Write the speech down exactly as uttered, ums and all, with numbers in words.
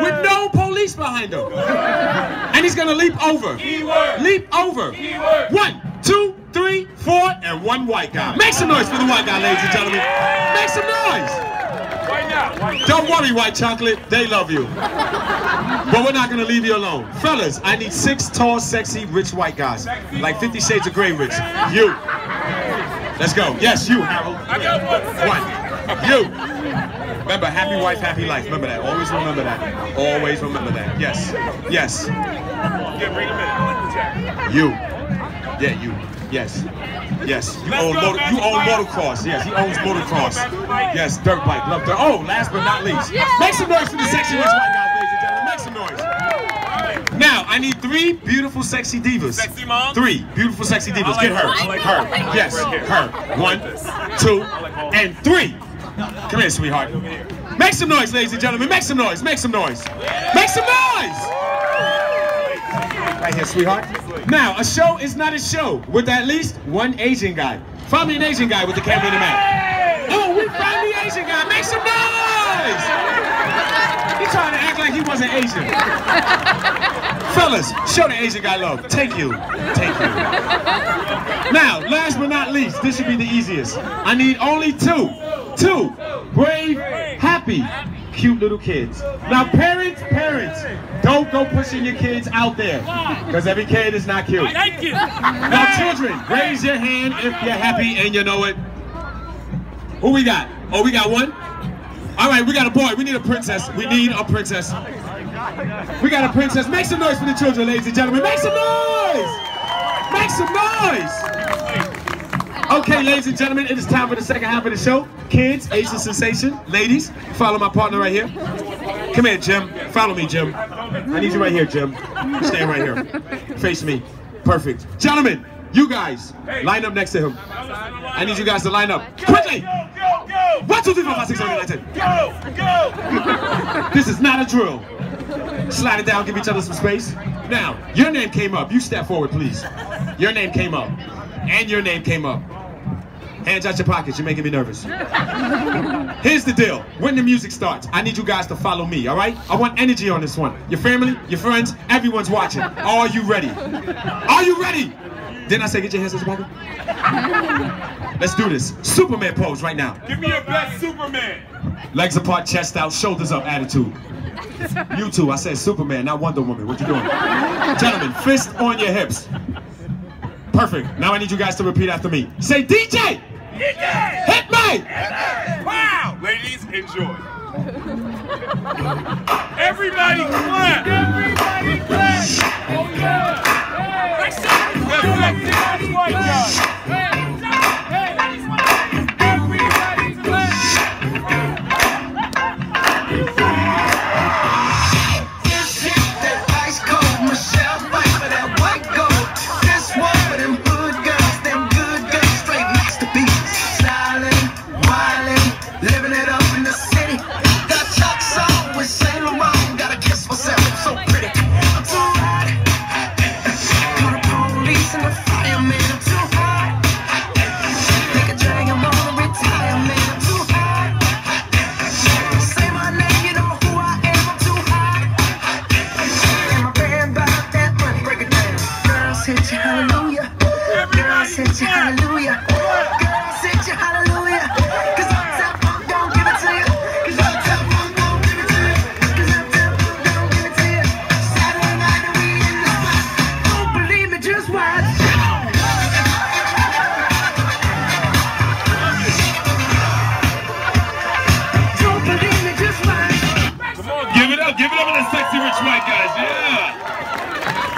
with no police behind him. And he's gonna leap over. Keyword. Leap over. Keyword. One, two, three, four, and one white guy. Make some noise for the white guy, ladies and gentlemen. Make some noise. Why not? Why not? Don't worry, white chocolate, they love you. But we're not gonna leave you alone. Fellas, I need six tall, sexy, rich white guys. Like Fifty Shades of Grey rich. You. Let's go. Yes, you, Harold. I got one. One. You. Remember, happy wife, happy life. Remember that. Always remember that. Always remember that. Yes. Yes. Yeah, bring him in. You. Yeah, you. Yes. Yes. You Let's own go, motor, you Magic own Mike. motocross. Yes, he owns motocross. Magic Mike. Yes, dirt bike. Love dirt. Oh, last but not least. Make some noise for the sexy rich white guys, ladies and gentlemen. Make some noise. Now, I need three beautiful, sexy divas. Sexy mom? Three beautiful, sexy divas. I like Get her. her. I like her. her. Yes, Right here. her. One, two, and three. Come here, sweetheart. Make some noise, ladies and gentlemen. Make some noise. Make some noise. Make some noise. Right here, sweetheart. Now, a show is not a show with at least one Asian guy. Find me an Asian guy with the camera in the mouth. Oh, we found the Asian guy. Make some noise. He's trying to act like he wasn't Asian. Fellas, show the Asian guy love. Take you. Take you. Now, last but not least, this should be the easiest. I need only two. Two brave, happy, cute little kids. Now, parents, parents, don't go pushing your kids out there. Because every kid is not cute. Thank you. Now, children, raise your hand if you're happy and you know it. Who we got? Oh, we got one? All right, we got a boy. We need a princess. We need a princess. We got a princess. Make some noise for the children, ladies and gentlemen. Make some noise! Make some noise! Okay, ladies and gentlemen, it is time for the second half of the show. Kids, Asian sensation. Ladies, follow my partner right here. Come here, Jim. Follow me, Jim. I need you right here, Jim. Stand right here. Face me. Perfect. Gentlemen, you guys, line up next to him. I need you guys to line up. Quickly! Go, go, go! One, two, three, four, five, six, seven, eight, nine, ten. Go, go! This is not a drill. Slide it down, give each other some space. Now, your name came up. You step forward, please. Your name came up. And your name came up. Hands out your pockets, you're making me nervous. Here's the deal. When the music starts, I need you guys to follow me, all right? I want energy on this one. Your family, your friends, everyone's watching. Are you ready? Are you ready? Didn't I say get your hands out your pocket? Let's do this. Superman pose right now. Give me your best Superman. Legs apart, chest out, shoulders up attitude. You two, I said Superman, not Wonder Woman. What you doing? Gentlemen, fist on your hips. Perfect. Now I need you guys to repeat after me. Say D J! D J! Hit me! Wow! Ladies, enjoy. Everybody clap! Everybody clap! Oh yeah! Hey! That's it! That's white guy! Hallelujah. Girl, sit your hallelujah. Cause I'm tap on, don't give it to you. Cause I'm tap on, don't give it to you. Cause I'm tap on, don't give it to you. Saturday night and we in the spot. Don't believe me, just watch. Don't believe me, just watch. Come on, give it up, give it up to the sexy rich white guys, yeah.